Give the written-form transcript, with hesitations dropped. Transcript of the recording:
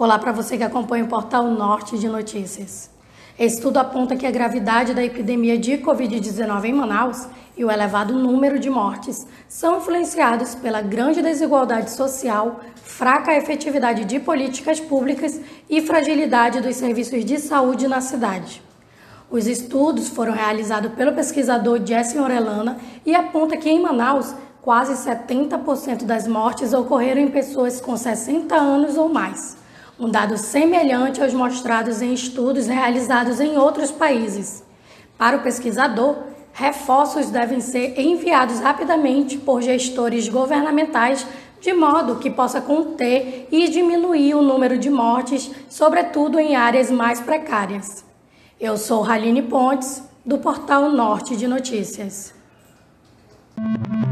Olá para você que acompanha o Portal Norte de Notícias. Estudo aponta que a gravidade da epidemia de Covid-19 em Manaus e o elevado número de mortes são influenciados pela grande desigualdade social, fraca efetividade de políticas públicas e fragilidade dos serviços de saúde na cidade. Os estudos foram realizados pelo pesquisador Jesse Orellana e aponta que em Manaus, quase 70% das mortes ocorreram em pessoas com 60 anos ou mais. Um dado semelhante aos mostrados em estudos realizados em outros países. Para o pesquisador, reforços devem ser enviados rapidamente por gestores governamentais de modo que possa conter e diminuir o número de mortes, sobretudo em áreas mais precárias. Eu sou Raline Pontes, do Portal Norte de Notícias.